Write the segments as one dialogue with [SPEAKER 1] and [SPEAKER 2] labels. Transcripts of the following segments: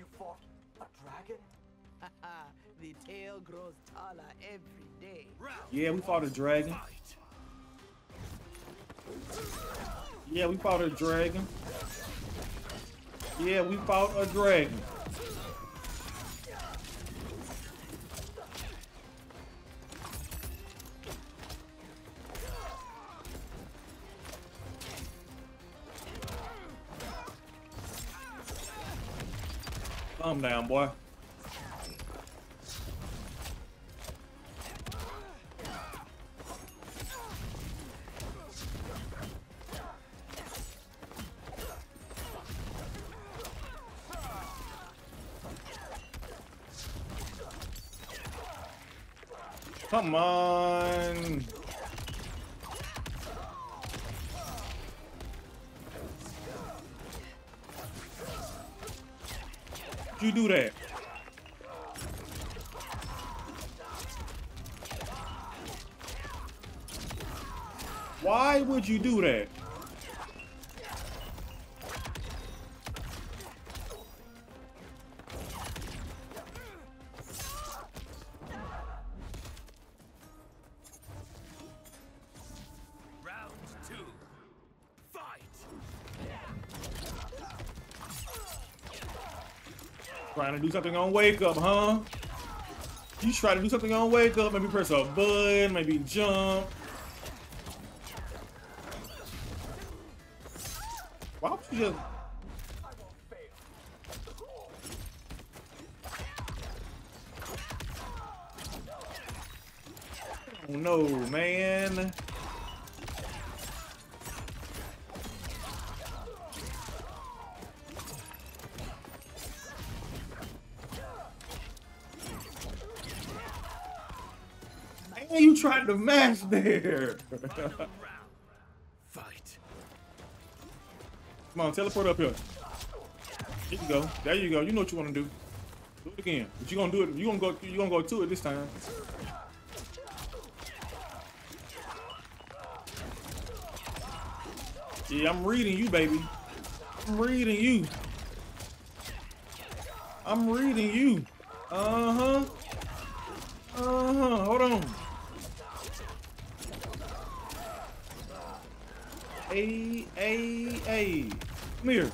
[SPEAKER 1] fought a dragon?
[SPEAKER 2] The tail grows taller every day.
[SPEAKER 3] Yeah, we fought a dragon. Yeah, we fought a dragon. Yeah, we fought a dragon. Calm down, boy. Come on. You do that. Why would you do that?
[SPEAKER 4] Round 2. Fight.
[SPEAKER 3] Trying to do something on wake up, huh? You try to do something on wake up, maybe press a button, maybe jump. Why would you just... Oh no, man. Man, you tried to mash there.
[SPEAKER 4] Fight.
[SPEAKER 3] Come on, teleport up here. There you go. There you go. You know what you want to do. Do it again. But you gonna do it. You gonna go to it this time. Yeah, I'm reading you, baby. I'm reading you. I'm reading you. Uh-huh. Uh-huh. Hold on. Hey. Come here.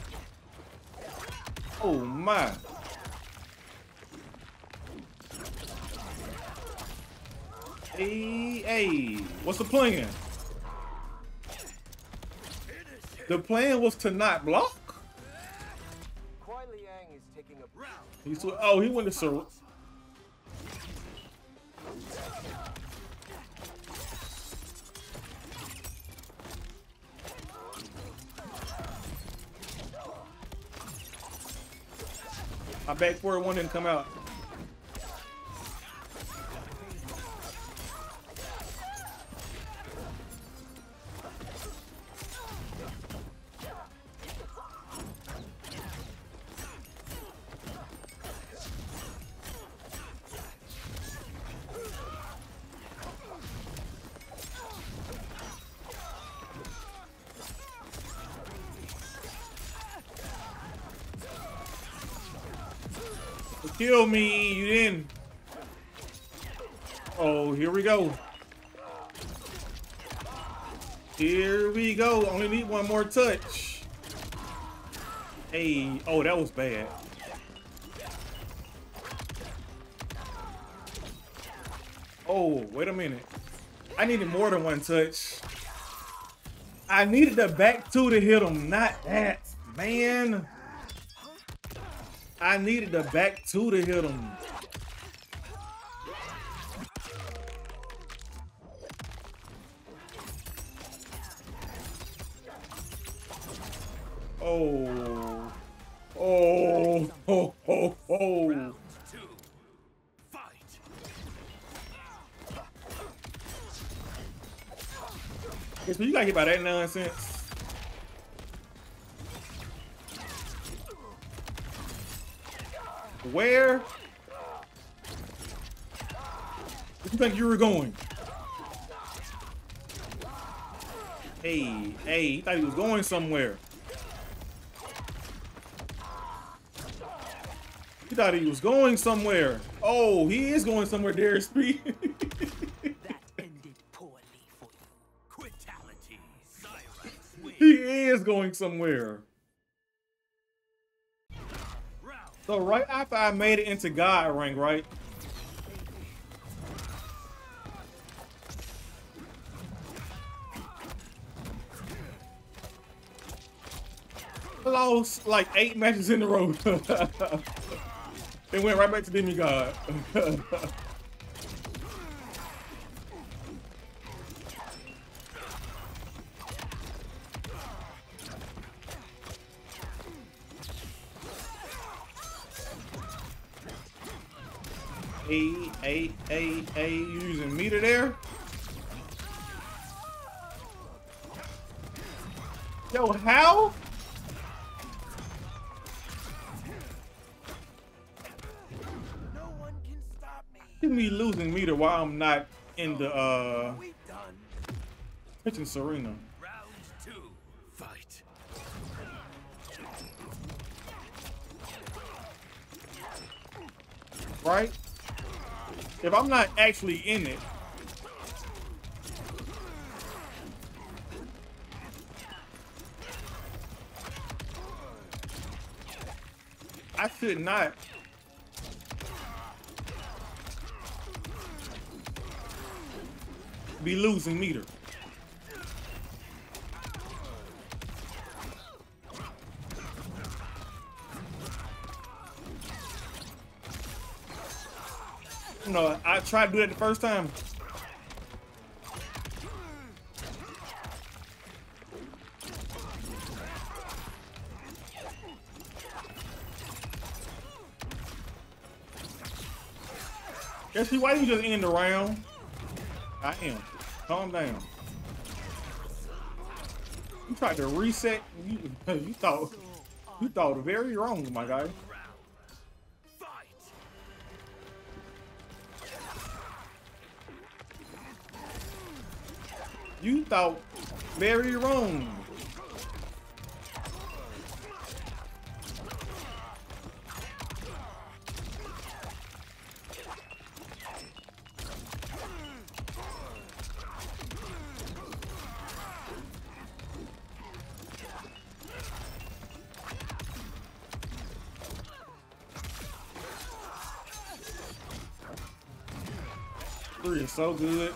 [SPEAKER 3] Oh, my. Hey. What's the plan? The plan was to not block?
[SPEAKER 1] Kuai Liang is taking a
[SPEAKER 3] He went to Sir. My back forward one didn't come out. Kill me, you didn't. Oh, here we go. Here we go. Only need one more touch. Hey, oh, that was bad. Oh, wait a minute. I needed more than one touch. I needed the back two to hit him, not that, man. I needed the back two to hit him. Oh.
[SPEAKER 4] Round 2. Fight.
[SPEAKER 3] Okay, so you gotta get by that nonsense. Where? Where do you think you were going? Hey, he thought he was going somewhere. He thought he was going somewhere. Oh, he is going somewhere, Darius Speed.
[SPEAKER 2] That ended poorly for you.
[SPEAKER 4] Quitality. Cyrax wins.
[SPEAKER 3] He is going somewhere.
[SPEAKER 4] Round
[SPEAKER 3] So right after I made it into God rank, right? I lost like 8 matches in a row. It went right back to demigod. Hey, you using meter there? Yo, how?
[SPEAKER 1] No one can stop me.
[SPEAKER 3] Give me losing meter while I'm not in the
[SPEAKER 1] We done.
[SPEAKER 3] pitching Serena.
[SPEAKER 4] Round 2. Fight.
[SPEAKER 3] Right? If I'm not actually in it, I should not be losing meter. You know, I tried to do that the first time. Guess why you just end the round? I am. Calm down. You tried to reset. You thought very wrong, my guy.
[SPEAKER 4] Round. Fight.
[SPEAKER 3] You thought very wrong. Three is so good.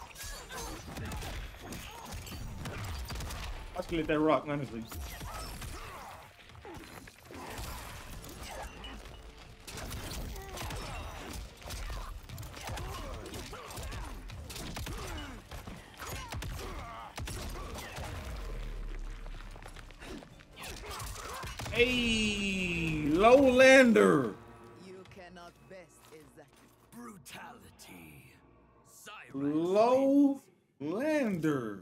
[SPEAKER 3] I should let that rock, honestly. Hey, Lowlander.
[SPEAKER 2] You cannot best exactly.
[SPEAKER 4] Brutality. Cyrax wins.
[SPEAKER 3] Lowlander.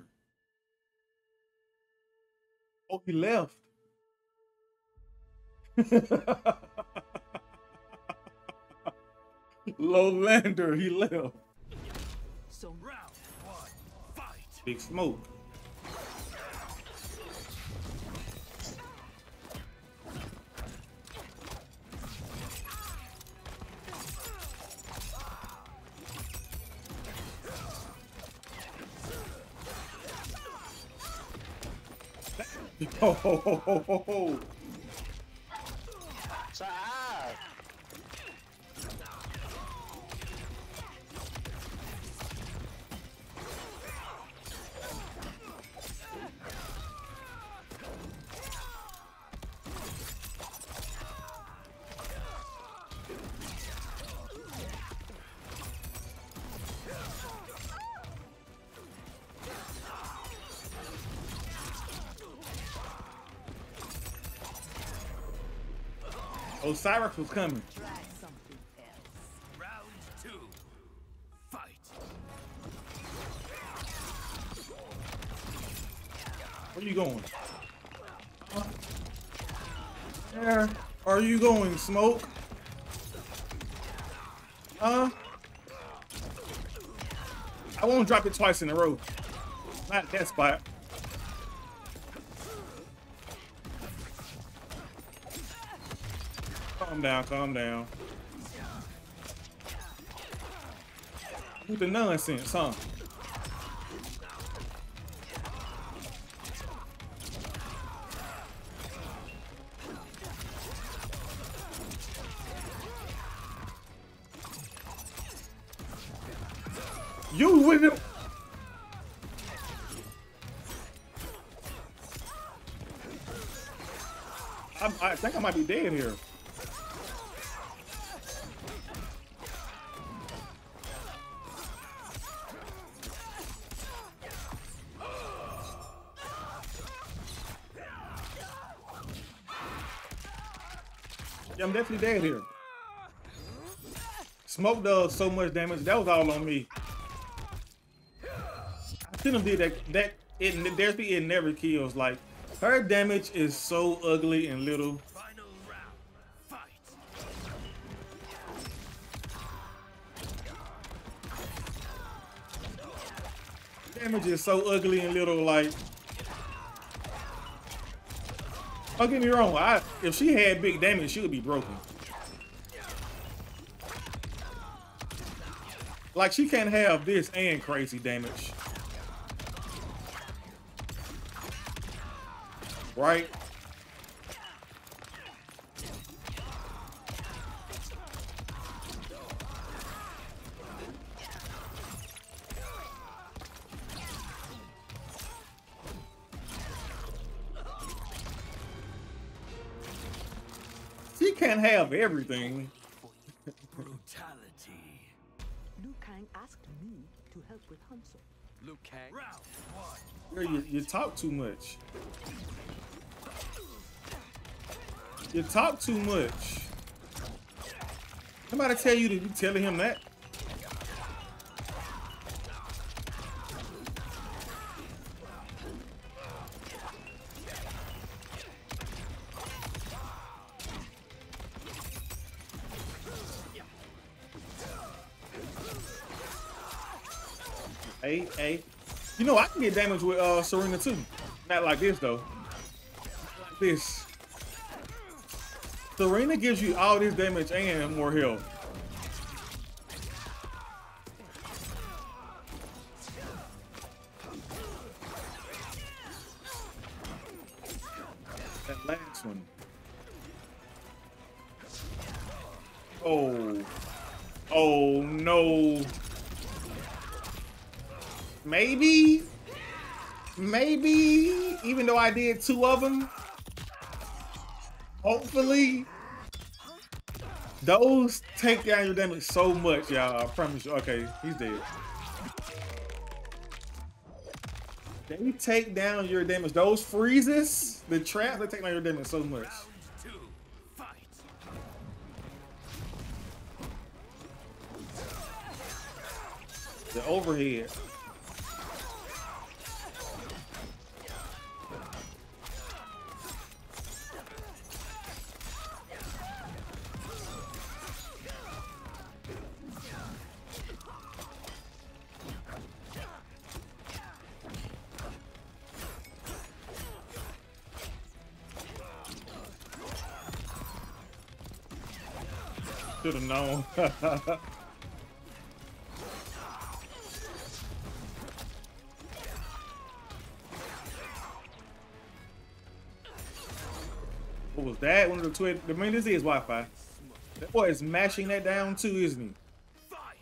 [SPEAKER 3] Oh, he left. Lowlander, he left.
[SPEAKER 2] So
[SPEAKER 4] Round 1. Fight.
[SPEAKER 3] Big Smoke. Oh. Oh, Cyrax was coming.
[SPEAKER 2] try something else.
[SPEAKER 4] Round 2. Fight.
[SPEAKER 3] Where you going? Where are you going, Smoke? I won't drop it twice in a row. Not that spot. Calm down, calm down. With the nonsense, huh? You with it? I think I might be dead here. Yeah, I'm definitely dead here. Smoke does so much damage. That was all on me. I shouldn't have did that. It never kills. Like, her damage is so ugly and little.
[SPEAKER 4] Final round. Fight.
[SPEAKER 3] Damage is so ugly and little. Like, don't get me wrong. If she had big damage, she would be broken. Like, she can't have this and crazy damage. Right? She can't have everything.
[SPEAKER 4] Brutality.
[SPEAKER 2] Liu Kang asked me to help with Hanzo.
[SPEAKER 1] Liu Kang.
[SPEAKER 4] Round one.
[SPEAKER 3] Girl, you talk too much. You talk too much. Somebody tell you to be telling him that. Hey. You know I can get damage with Serena too. Not like this though. Not like this. Serena gives you all this damage and more health. That last one. Oh no. Maybe, even though I did 2 of them, hopefully, those take down your damage so much, y'all. I promise you. Okay, he's dead. They take down your damage. Those freezes, the traps, they take down your damage so much.
[SPEAKER 4] Round two. Fight.
[SPEAKER 3] The overhead. Should have known. What was that? One of the twin. I mean, this is Wi-Fi. That boy is mashing that down too, isn't he?
[SPEAKER 4] Fight.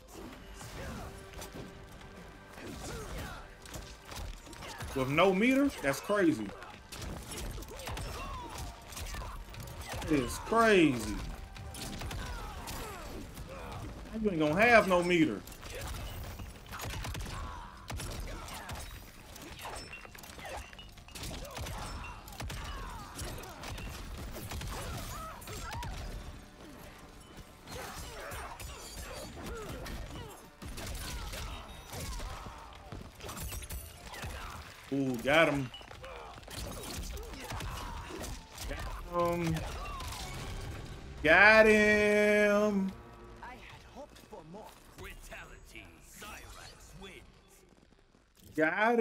[SPEAKER 3] With no meter? That's crazy. It's crazy. You ain't gonna have no meter. Ooh, got him. Got him.
[SPEAKER 2] I had hoped for more.
[SPEAKER 4] Brutality. Cyrax wins.
[SPEAKER 3] Got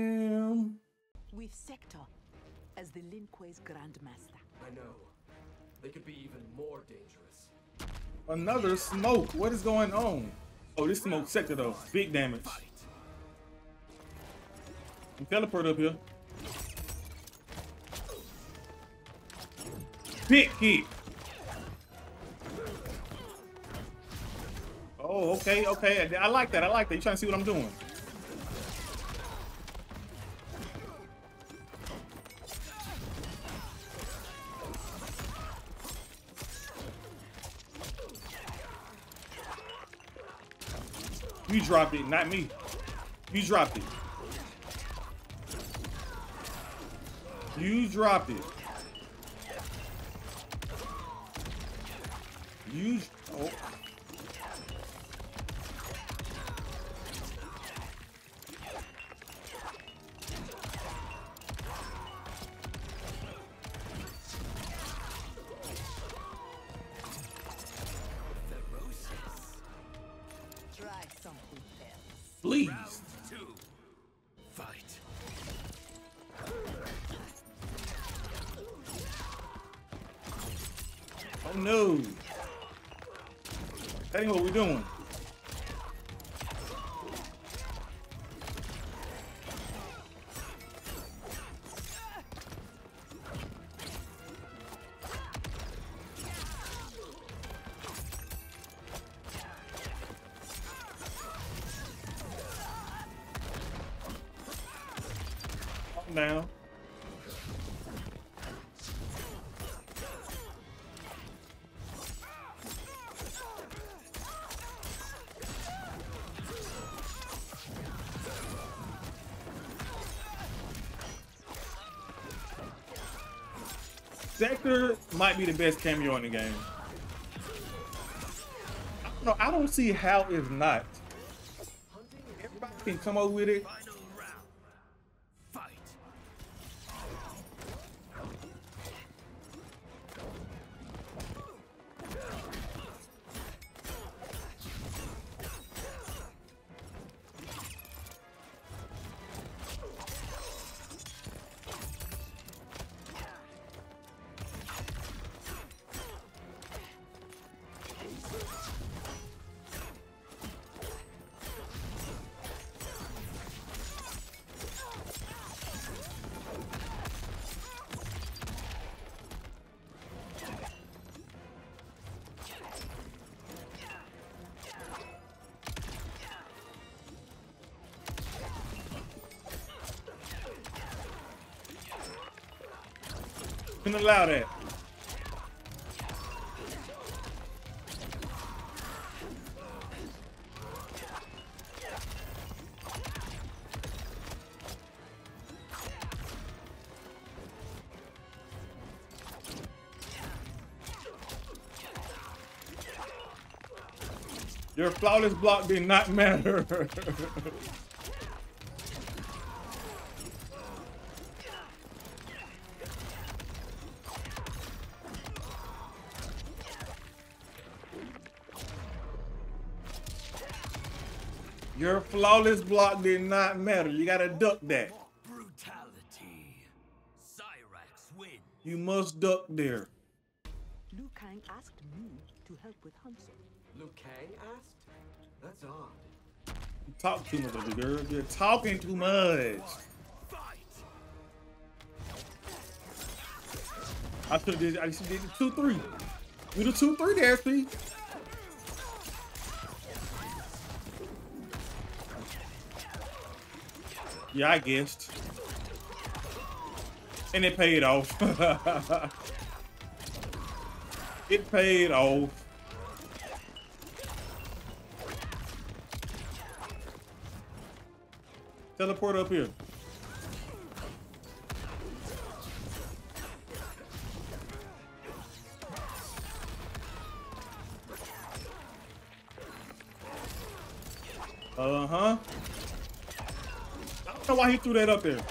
[SPEAKER 3] him.
[SPEAKER 2] With Sector as the Lin Kuei's Grandmaster.
[SPEAKER 1] I know. they could be even more dangerous.
[SPEAKER 3] Another smoke. What is going on? Oh, this smoke sector though. Big damage. I'm teleport up here. Big hit. Oh, okay, okay. I like that. I like that. You trying to see what I'm doing? You dropped it, not me. You dropped it. You dropped it. You. Oh.
[SPEAKER 2] Try something else.
[SPEAKER 3] Please.
[SPEAKER 4] Round 2. Fight.
[SPEAKER 3] Oh no. That ain't what we're doing. Calm down. Sector might be the best cameo in the game. No, I don't see how it's not. Everybody can come up with it.
[SPEAKER 4] Final round. Fight.
[SPEAKER 3] Couldn't allow that. Your flawless block did not matter. Your flawless block did not matter. You gotta duck that.
[SPEAKER 4] Brutality. Cyrax win.
[SPEAKER 3] You must duck there.
[SPEAKER 5] Liu Kang asked me to help with Hanzo.
[SPEAKER 1] Liu Kang asked? That's odd.
[SPEAKER 3] You talk too much, little girl. You're talking too much.
[SPEAKER 4] Fight.
[SPEAKER 3] I should did the 2-3. Do the 2-3 there, SP. Yeah, I guessed. And it paid off. It paid off. Teleport up here. Uh-huh. I don't know why he threw that up there.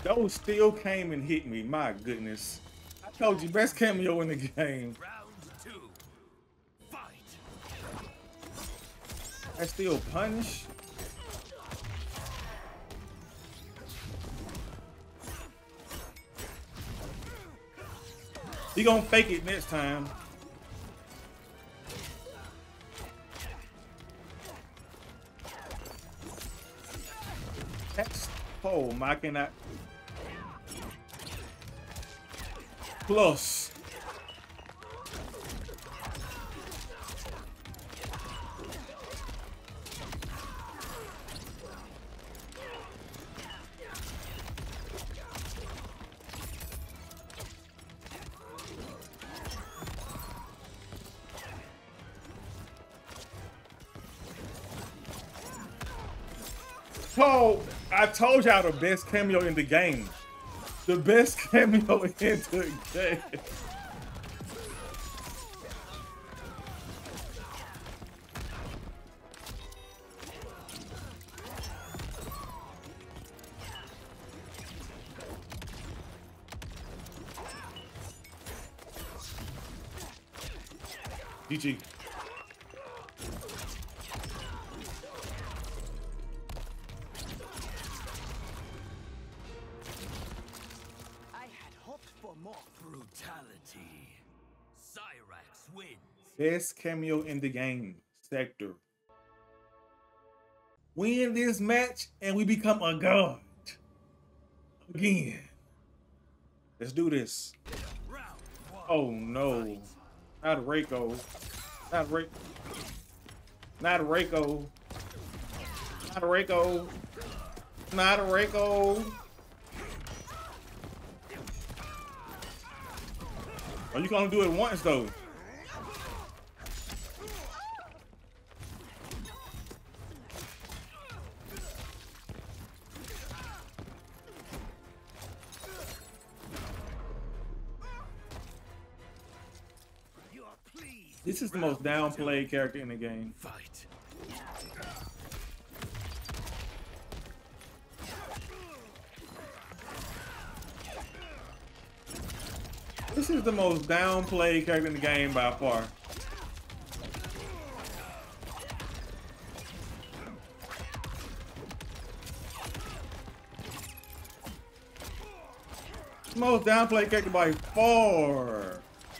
[SPEAKER 3] Those still came and hit me. My goodness. I told you, best cameo in the game.
[SPEAKER 4] Round 2. Fight.
[SPEAKER 3] I still punish. He gonna fake it next time. That's, oh my, cannot. Plus. Oh, I told y'all the best cameo in the game. The best cameo in the game. GG.
[SPEAKER 4] Brutality. Cyrax wins.
[SPEAKER 3] Best cameo in the game. Sector. Win this match and we become a god. Again. Let's do this.
[SPEAKER 4] Round 1.
[SPEAKER 3] Oh no. Not Reiko. Not Reiko. Not Reiko. Not Reiko. Not Reiko. Oh, you can only do it once though.
[SPEAKER 4] You are pleased.
[SPEAKER 3] This is the most downplayed character in the game.
[SPEAKER 4] Fight.
[SPEAKER 3] This is the most downplayed character in the game by far. Most downplayed character by far.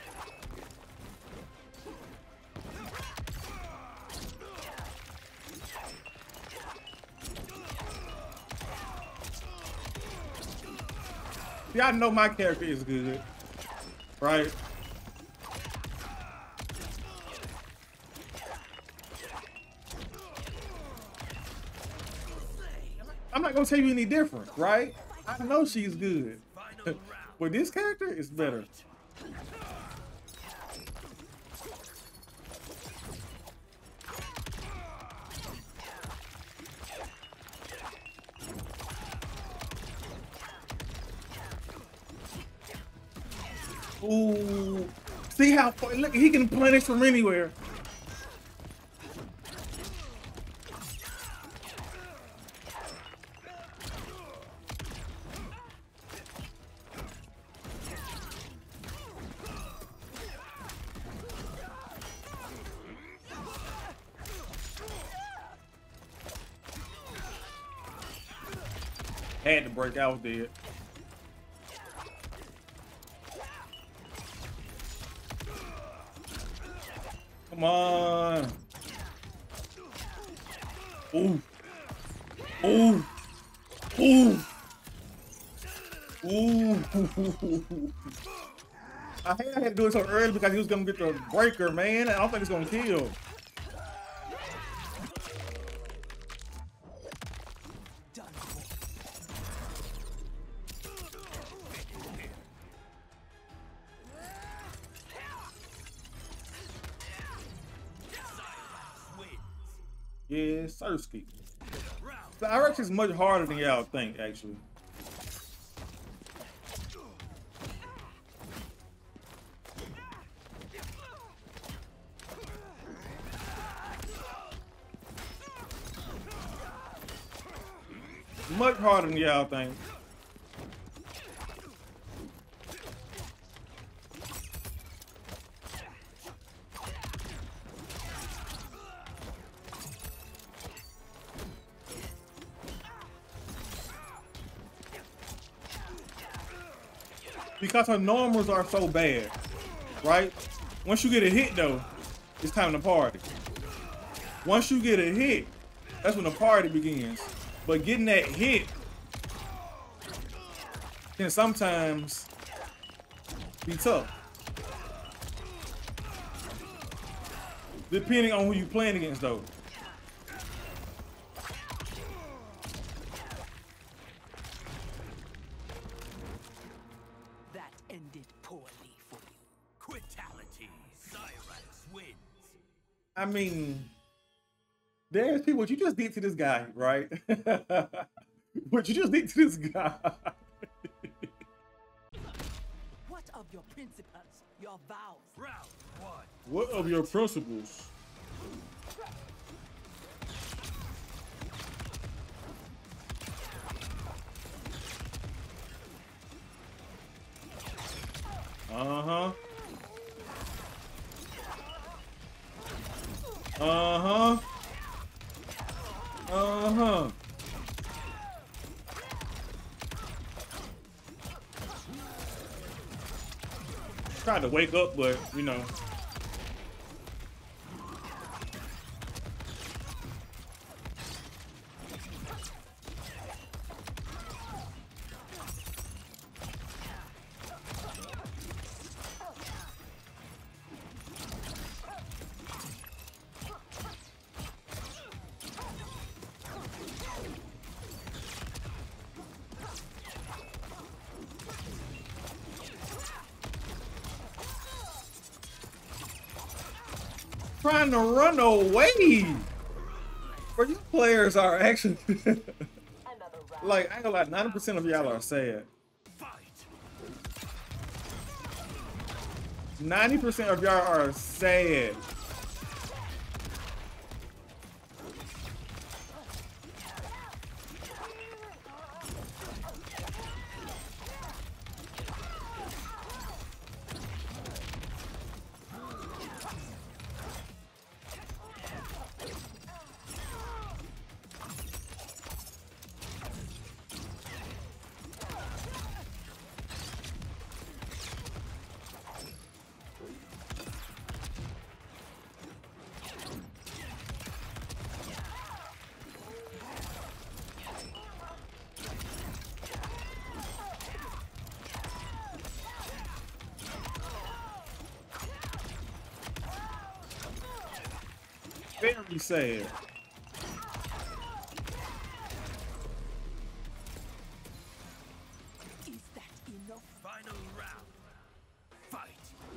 [SPEAKER 3] See, I know my character is good. Right? I'm not gonna tell you any different, right? I know she's good. But this character is better. Ooh, see how far, look, he can punish from anywhere. Had to break, I was dead. Come on. Ooh. Ooh. Ooh. Ooh. I had to do it so early because he was going to get the breaker, man. I don't think it's going to kill. Yeah, Sirski. Cyrax is much harder than y'all think, actually. Much harder than y'all think. because her normals are so bad, right? Once you get a hit though, it's time to party. Once you get a hit, that's when the party begins. But getting that hit can sometimes be tough. Depending on who you playing against though.
[SPEAKER 2] That ended poorly for you.
[SPEAKER 4] Quitality. Cyrax wins.
[SPEAKER 3] I mean, there's people, what you just did to this guy, right? What you just did to this guy.
[SPEAKER 2] What of your principles, your vows?
[SPEAKER 4] Round one.
[SPEAKER 3] What of your principles? Uh-huh. Uh-huh. Uh-huh. Tried to wake up, but, you know. Trying to run away. Bro, you players are actually like, I ain't gonna lie, 90% of y'all are sad.
[SPEAKER 4] Fight.
[SPEAKER 3] 90% of y'all are sad. Very sad.
[SPEAKER 2] Is that enough?
[SPEAKER 4] Final round. Fight.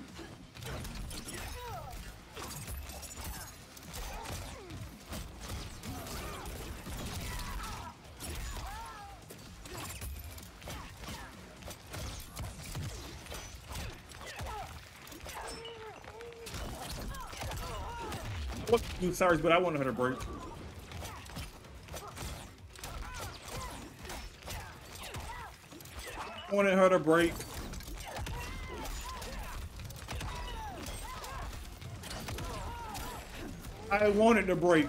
[SPEAKER 3] What you sorry, but I wanted her to break. I wanted her to break. I wanted to break.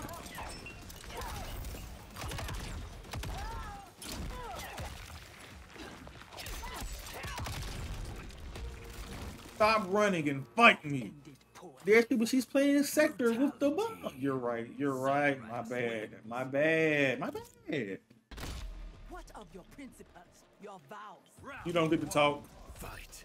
[SPEAKER 3] Stop running and fight me.
[SPEAKER 2] Ended poorly.
[SPEAKER 3] There's people, she's playing sector with the ball. You're right. You're right. My bad. My bad. My bad.
[SPEAKER 2] What of your principles, your vows?
[SPEAKER 4] Round
[SPEAKER 3] You don't get to talk.
[SPEAKER 4] fight.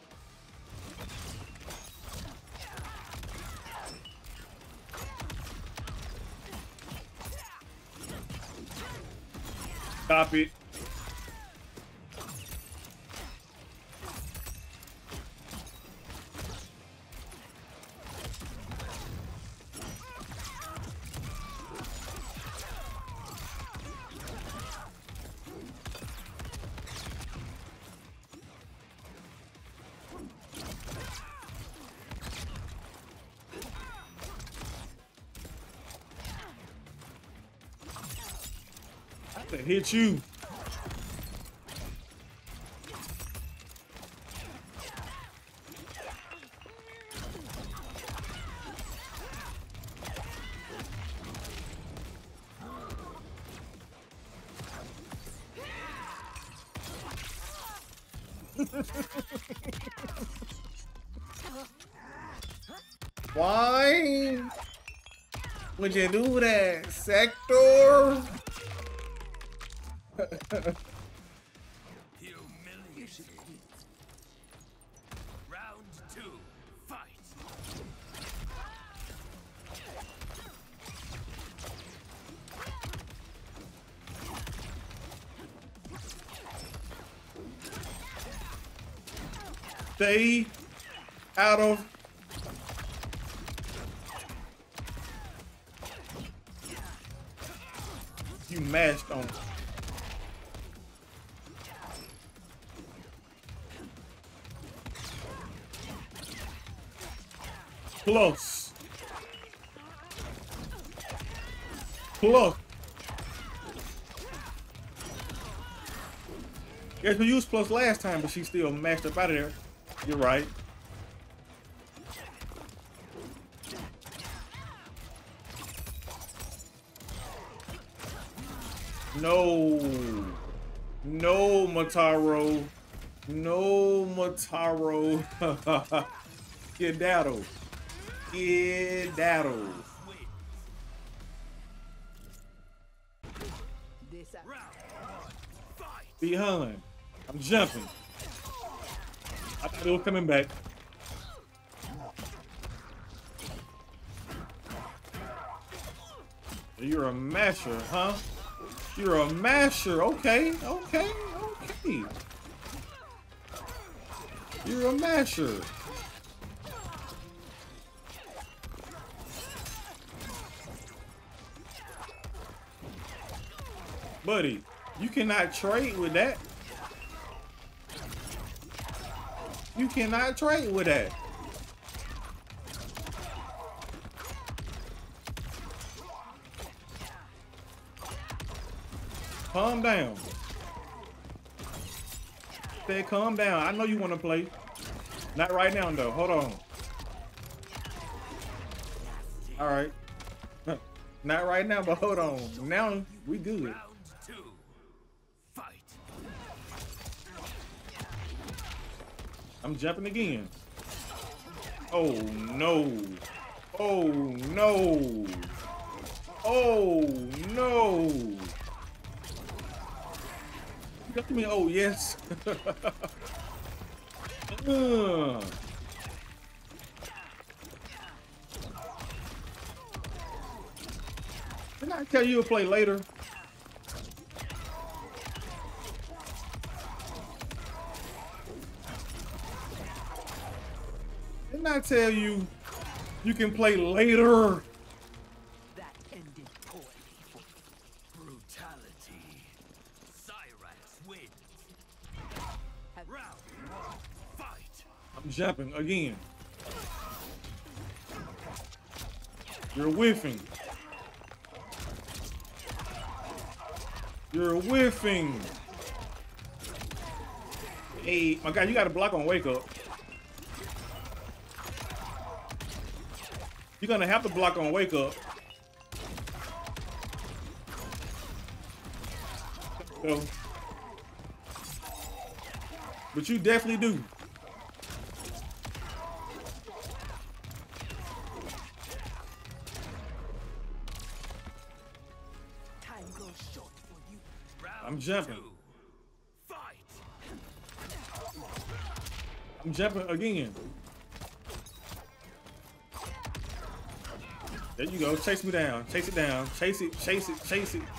[SPEAKER 3] Stop it. I could hit you. Why would you do that, Sector?
[SPEAKER 4] Humiliated. Round 2. Fight.
[SPEAKER 3] Stay out of. You mashed on it. Close. Close. Yes, we used plus last time, but she still mashed up out of there. You're right. No. No, Mataro. No, Mataro. Skedaddle. Skedaddle.
[SPEAKER 2] This
[SPEAKER 4] Round 1. Fight.
[SPEAKER 3] Behind. I'm jumping. I thought it was coming back. You're a masher, huh? You're a masher. Okay, okay, okay. You're a masher. Buddy, you cannot trade with that. You cannot trade with that. Calm down. Say calm down. I know you want to play. Not right now, though. Hold on. All right. Not right now, but hold on. Now we good.
[SPEAKER 4] Round 2. Fight.
[SPEAKER 3] I'm jumping again. Oh no. Oh no. Oh no. Look at me. Oh yes. Didn't I tell you to play later? Didn't I tell you you can play later?
[SPEAKER 2] that ended poorly.
[SPEAKER 4] Brutality. Cyrax wins.
[SPEAKER 2] Have
[SPEAKER 4] Round 1. Fight.
[SPEAKER 3] I'm jumping again. You're whiffing. You're whiffing. Hey, my guy, you got to block on wake up. You're gonna have to block on wake up. So, but you definitely do.
[SPEAKER 2] time grows short for you.
[SPEAKER 4] Round
[SPEAKER 3] I'm jumping.
[SPEAKER 4] 2. Fight.
[SPEAKER 3] I'm jumping again. There you go. Chase me down. Chase it down. Chase it. Chase it. Chase it.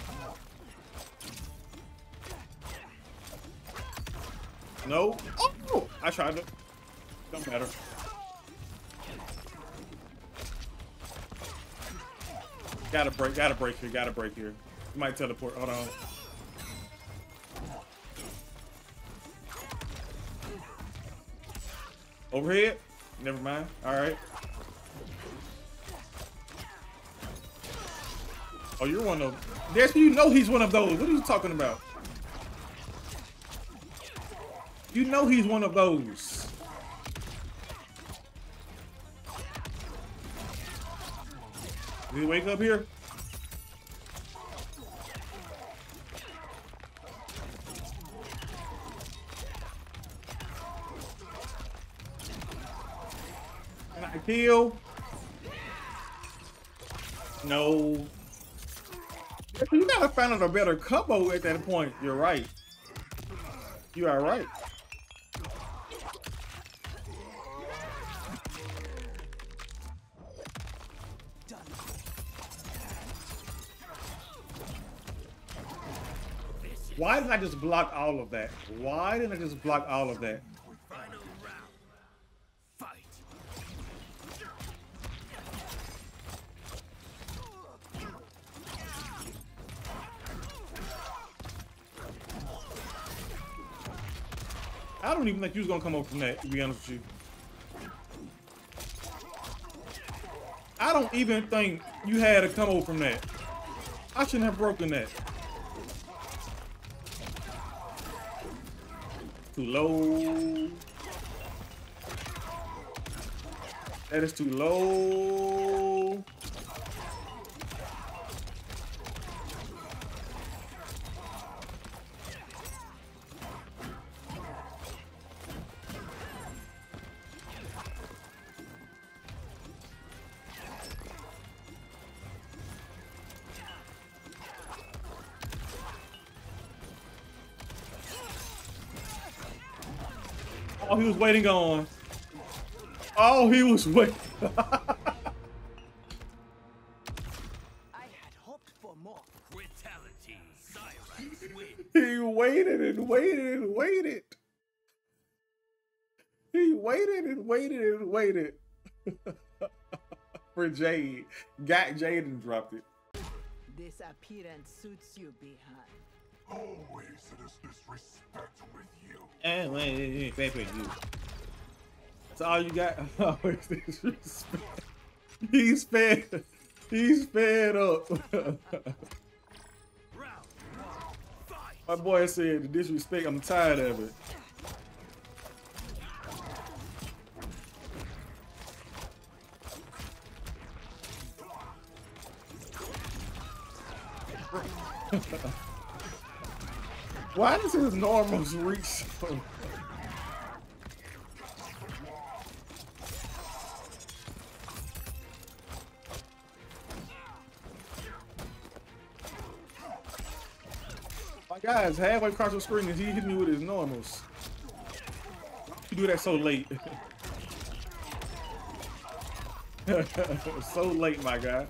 [SPEAKER 3] No. Oh! I tried to. Don't matter. Gotta break here. Gotta break here. You might teleport. Hold on. Overhead? Never mind. All right. Oh, you're one of them. That's you know he's one of those. What are you talking about? You know he's one of those. Did he wake up here? Heal. No. You gotta find out a better combo at that point. You're right. You are right. Why didn't I just block all of that? Why didn't I just block all of that?
[SPEAKER 4] Final round. Fight.
[SPEAKER 3] I don't even think you was gonna come up from that, to be honest with you. I don't even think you had a come over from that. I shouldn't have broken that. Too low. That is too low. All he was waiting on. All he was waiting.
[SPEAKER 2] I had hoped for more.
[SPEAKER 4] Brutality. Cyrax win.
[SPEAKER 3] He waited and waited and waited. He waited and waited and waited for Jade. Got Jade and dropped it.
[SPEAKER 2] This appearance suits you, Bihan.
[SPEAKER 6] Always it is disrespect with you.
[SPEAKER 3] And wait, you. That's all you got. Always disrespect. He's fed. He's fed up.
[SPEAKER 4] Round. Fight.
[SPEAKER 3] My boy said the disrespect. I'm tired of it. Why does his normals reach so? My guy is halfway across the screen and he hit me with his normals. You do that so late. So late, my guy.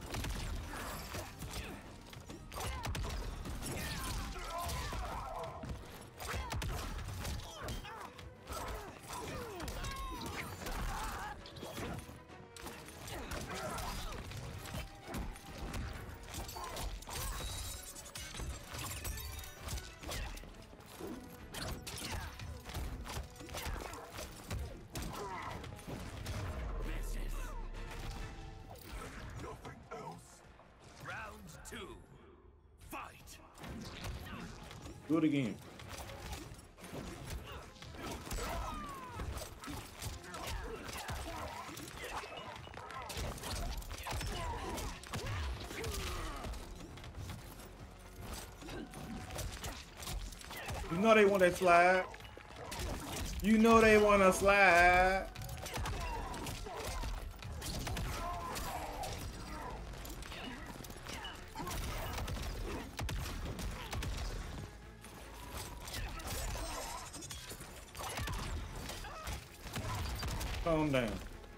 [SPEAKER 3] Do it again. You know they want that slide. You know they want to slide. Calm down.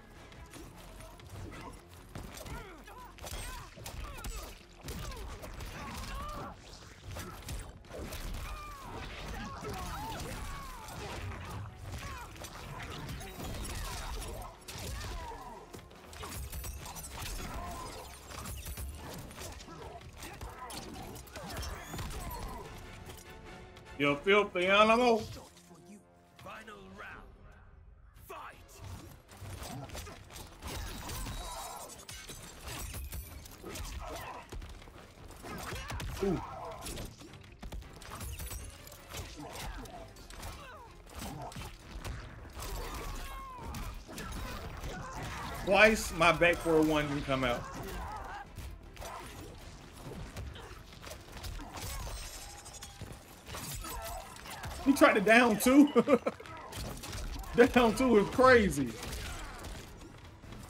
[SPEAKER 3] You filthy animal.
[SPEAKER 4] Final round. Fight.
[SPEAKER 3] Ooh. Twice my back for one didn't come out. He tried to down two. Down two is crazy.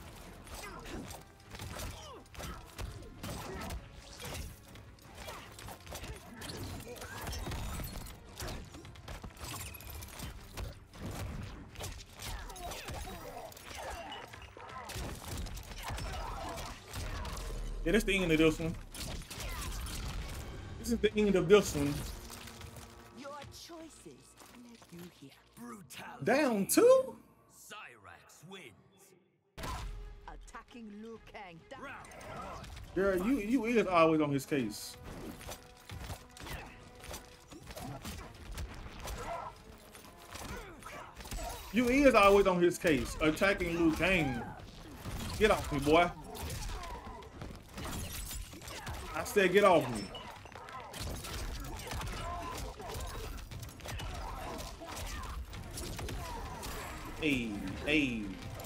[SPEAKER 3] Yeah, that's the end of this one. This is the end of this one.
[SPEAKER 2] Your choices led you here.
[SPEAKER 4] Brutality.
[SPEAKER 3] Down 2?
[SPEAKER 4] Cyrax wins.
[SPEAKER 2] Attacking Liu Kang.
[SPEAKER 4] Round 1.
[SPEAKER 3] Girl, you is always on his case. You is always on his case. Attacking Liu Kang. Get off me, boy. I said get off me. Hey, hey.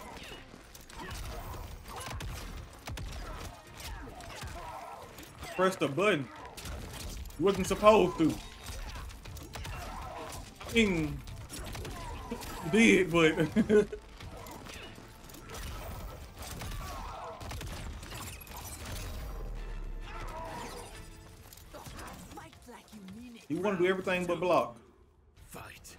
[SPEAKER 3] Press the button. You wasn't supposed to. I mean, you did, but
[SPEAKER 2] Fight like you mean it.
[SPEAKER 3] he want to do everything but block.
[SPEAKER 4] Fight.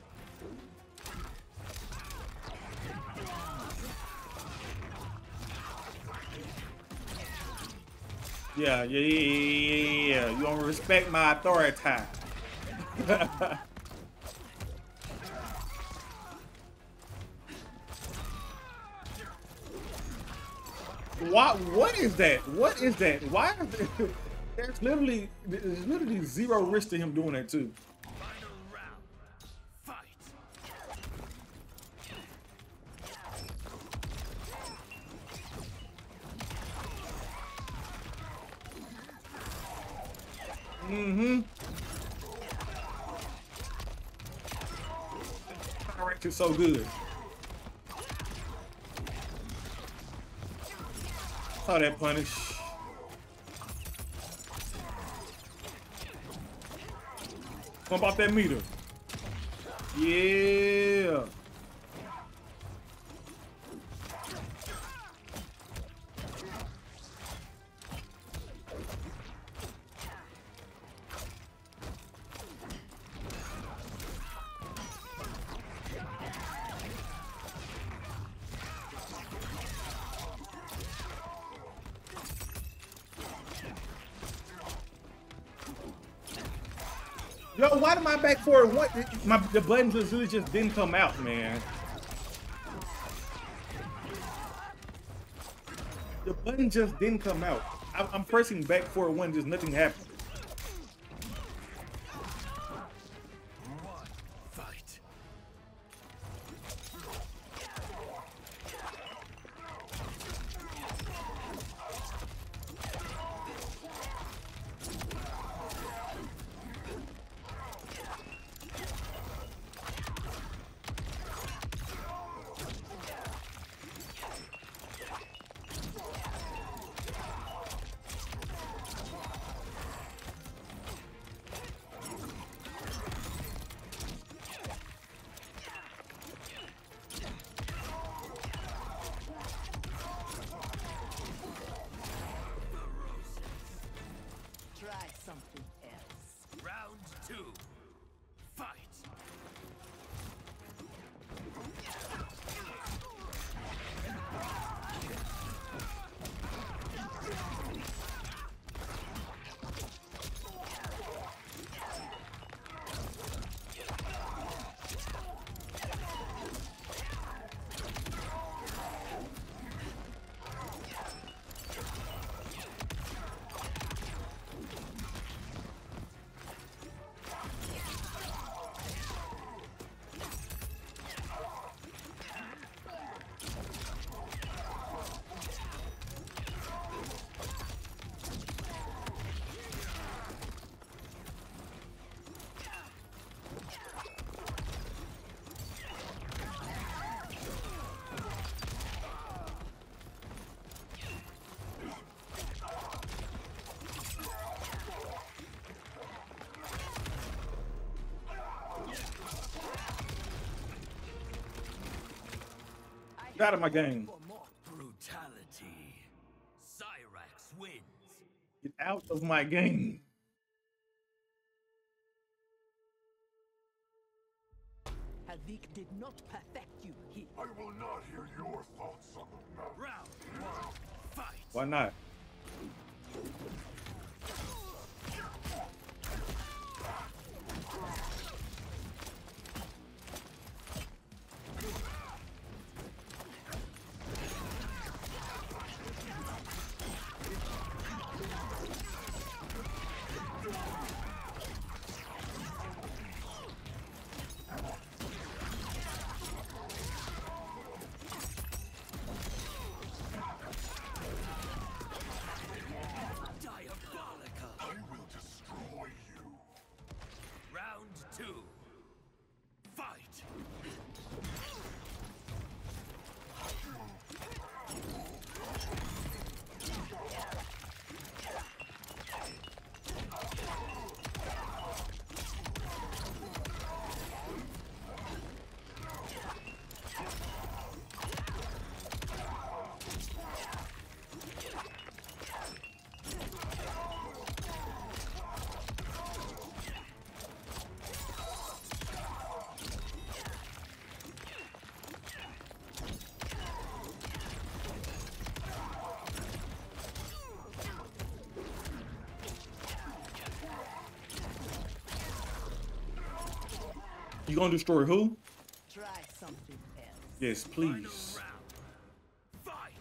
[SPEAKER 3] Yeah. You don't respect my authority. What is that? What is that? Why is it, there's literally zero risk to him doing that too.
[SPEAKER 4] Final round. Fight.
[SPEAKER 3] Cyrax is so good. Saw that punish. What about that meter? Yeah. Yo, why did my back forward? What? The buttons literally just didn't come out, man. The button just didn't come out. I'm pressing back forward one, just nothing happened.
[SPEAKER 4] Fight.
[SPEAKER 2] Try something else.
[SPEAKER 4] Round 2. Fight.
[SPEAKER 3] Get out of my game.
[SPEAKER 2] For more.
[SPEAKER 4] Brutality. Cyrax wins.
[SPEAKER 3] Get out of my game.
[SPEAKER 2] Havik did not perfect you. He
[SPEAKER 6] I will not hear your thoughts on the matter.
[SPEAKER 4] Round 1. Fight.
[SPEAKER 3] Why not?
[SPEAKER 4] Diabolical.
[SPEAKER 6] I will destroy you.
[SPEAKER 4] Round 2. Fight.
[SPEAKER 3] You gonna destroy who?
[SPEAKER 2] Try something else.
[SPEAKER 3] Yes,
[SPEAKER 4] Final
[SPEAKER 3] please.
[SPEAKER 4] round. Fight.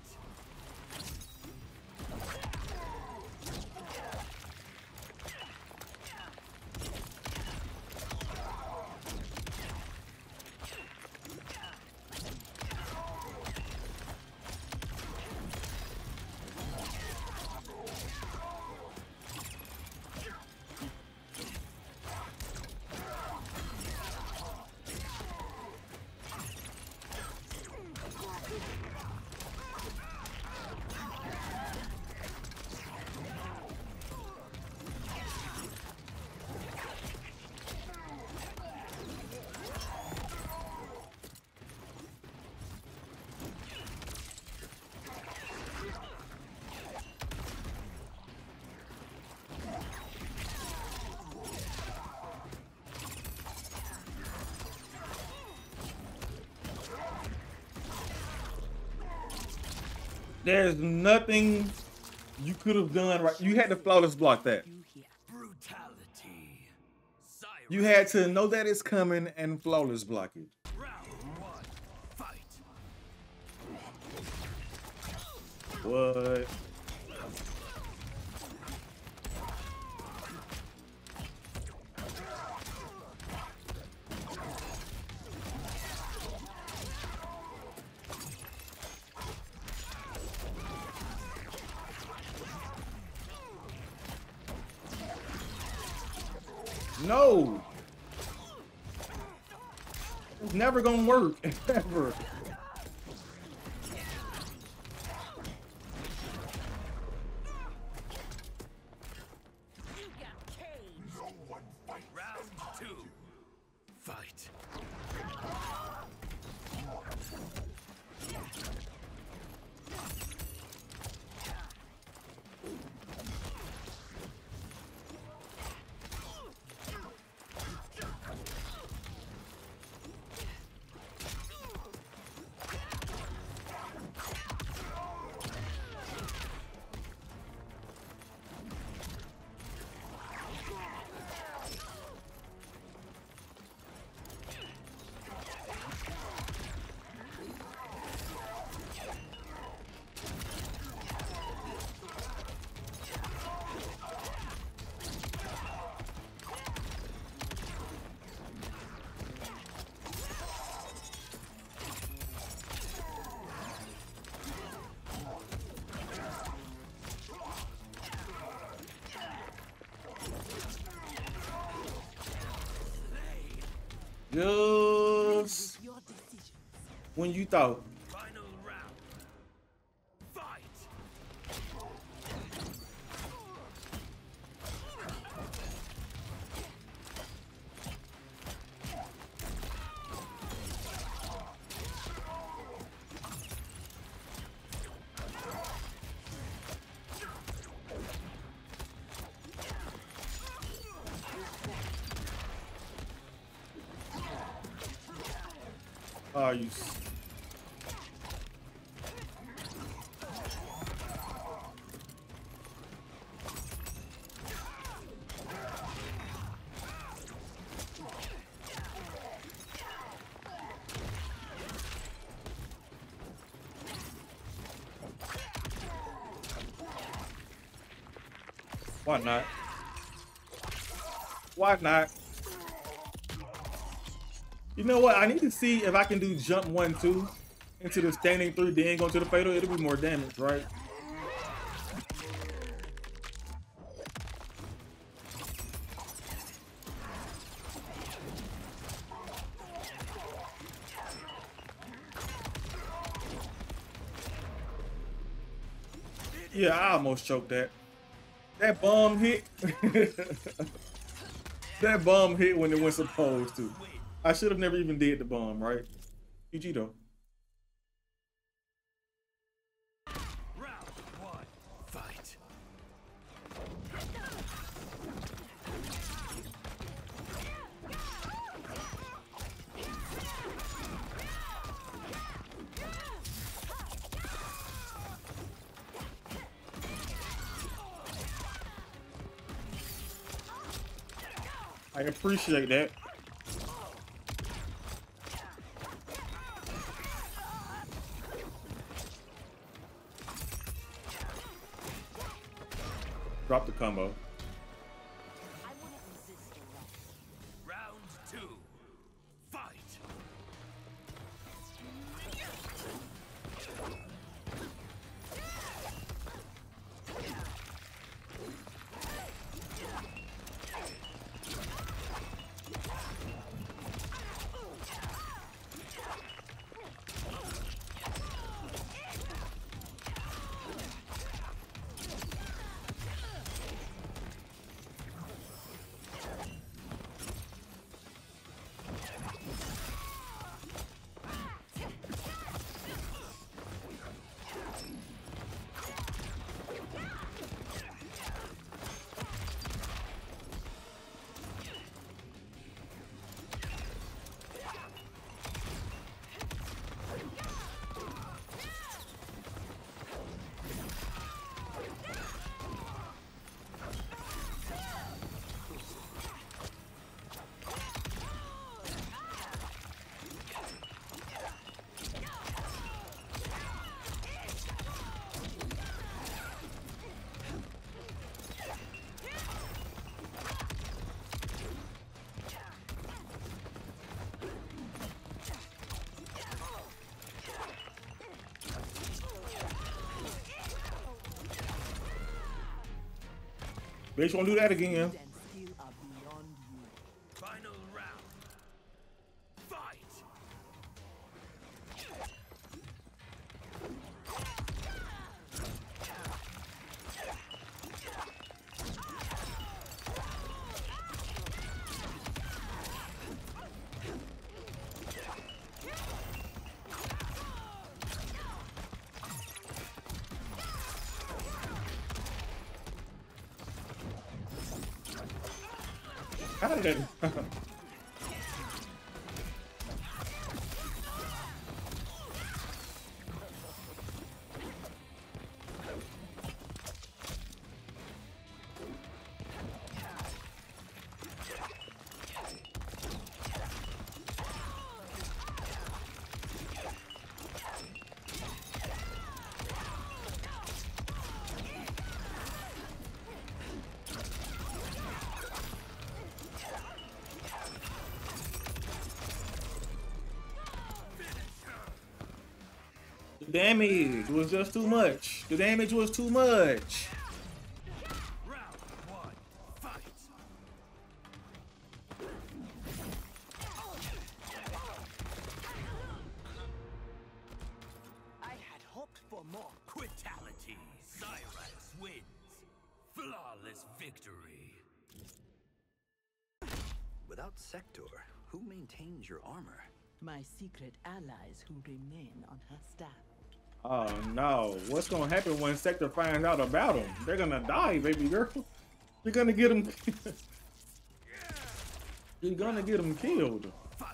[SPEAKER 3] There's nothing you could have done right. You had to flawless block that.
[SPEAKER 2] You here.
[SPEAKER 4] Brutality. Cyrus.
[SPEAKER 3] You had to know that it's coming and flawless block it.
[SPEAKER 4] Round 1. Fight.
[SPEAKER 3] What? No. It's never gonna work. Ever.
[SPEAKER 4] Round 2. Fight.
[SPEAKER 3] Just
[SPEAKER 2] Your decision.
[SPEAKER 3] when you thought.
[SPEAKER 4] Final round. Fight.
[SPEAKER 3] Oh, you. Why not? Why not? You know what? I need to see if I can do jump 1-2 into the standing 3, then go to the fatal. It'll be more damage, right? Yeah, I almost choked that. That bomb hit. That bomb hit when it was supposed to. I should have never even did the bomb, right? GG though.
[SPEAKER 4] Round 1. Fight.
[SPEAKER 3] I appreciate that. Drop the combo.
[SPEAKER 5] I wouldn't resist arrest.
[SPEAKER 4] Round 2. Fight.
[SPEAKER 3] Bitch won't do that again.
[SPEAKER 2] And skill are beyond you.
[SPEAKER 4] Final round. Fight.
[SPEAKER 3] How did that? The damage was just too much. The damage was too much.
[SPEAKER 4] Round 1. Fight.
[SPEAKER 2] I had hoped for more.
[SPEAKER 4] Quitality. Cyrax wins. Flawless victory.
[SPEAKER 7] Without Sector, who maintains your armor?
[SPEAKER 2] My secret allies who remain on her staff.
[SPEAKER 3] Oh no, what's gonna happen when Sector finds out about him? They're gonna die, baby girl. You're gonna get him. You're gonna get him killed.
[SPEAKER 4] Fight.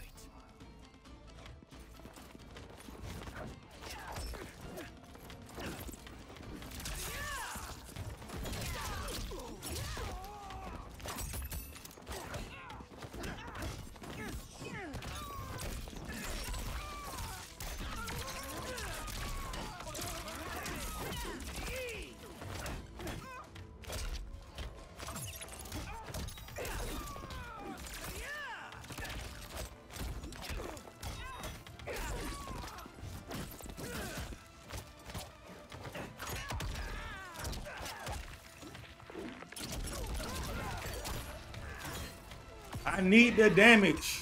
[SPEAKER 3] I need the damage.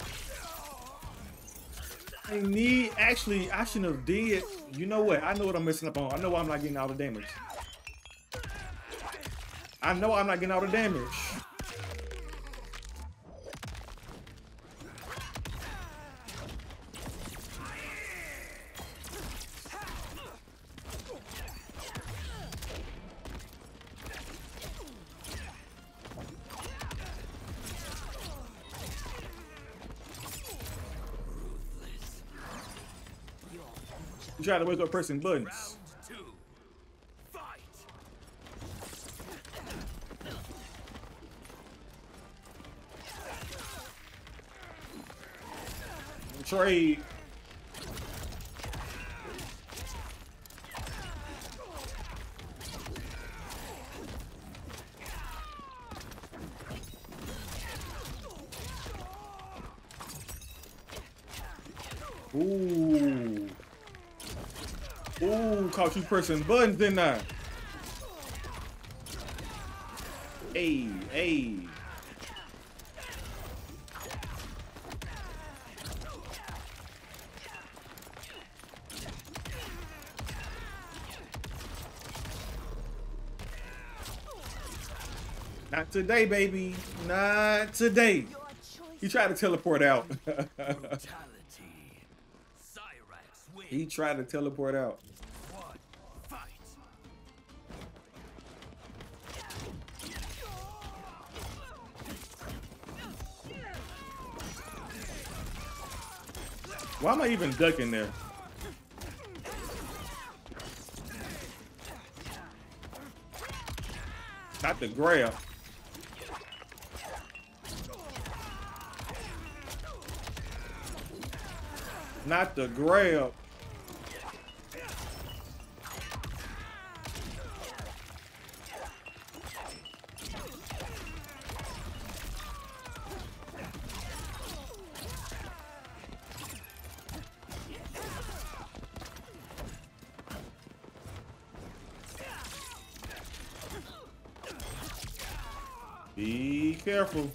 [SPEAKER 3] Actually, I shouldn't have did. You know what? I know what I'm messing up on. I know why I'm not getting all the damage. I know I'm not getting all the damage. You try to wake up pressing buttons.
[SPEAKER 4] Round 2. Fight.
[SPEAKER 3] Trade. Ooh. Ooh, caught you pressing buttons, didn't I? Hey, hey. Not today, baby. Not today. He tried to teleport out.
[SPEAKER 4] Brutality. Cyrax wins.
[SPEAKER 3] He tried to teleport out.
[SPEAKER 4] 1. Fight.
[SPEAKER 3] Why am I even ducking there? Not the grab. Not the grab. Be careful.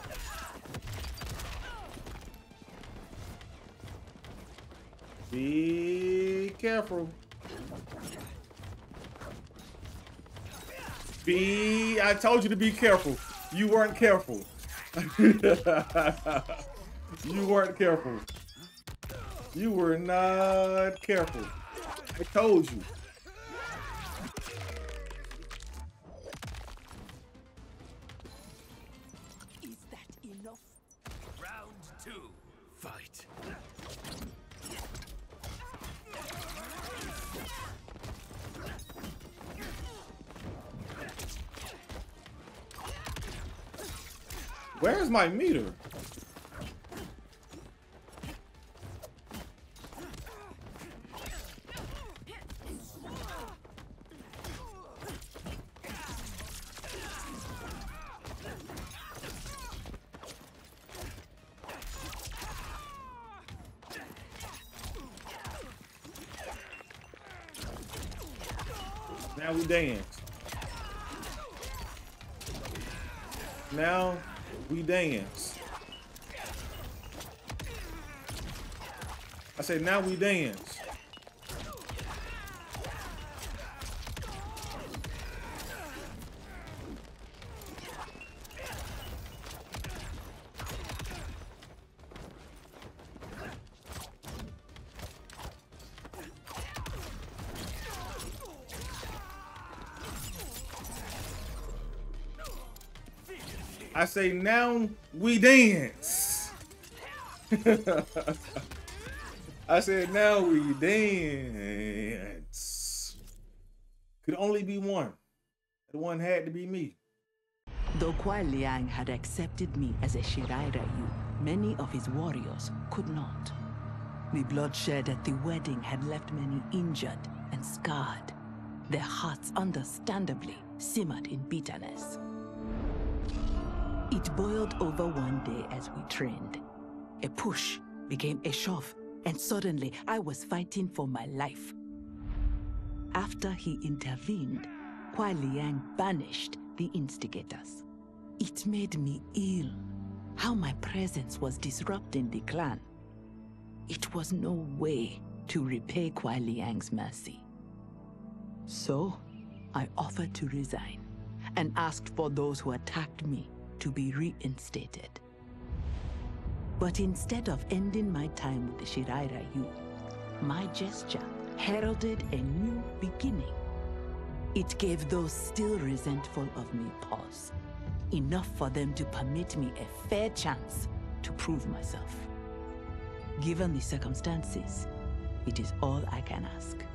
[SPEAKER 3] Be careful. I told you to be careful. You weren't careful. You weren't careful. You were not careful. I told you.
[SPEAKER 5] Is that enough?
[SPEAKER 4] Round 2. Fight.
[SPEAKER 3] Where's my meter? Now we dance. Now we dance. I said, now we dance. I say, now we dance. I said, now we dance. Could only be one. The one had to be me.
[SPEAKER 8] Though Kuai Liang had accepted me as a Shirai Ryu, many of his warriors could not. The bloodshed at the wedding had left many injured and scarred. Their hearts understandably simmered in bitterness. It boiled over one day as we trained. A push became a shove, and suddenly I was fighting for my life. After he intervened, Kuai Liang banished the instigators. It made me ill. how my presence was disrupting the clan. It was no way to repay Kuai Liang's mercy. So, I offered to resign and asked for those who attacked me to be reinstated. But instead of ending my time with the Shirai Ryu, my gesture heralded a new beginning. It gave those still resentful of me pause, enough for them to permit me a fair chance to prove myself. Given the circumstances, it is all I can ask.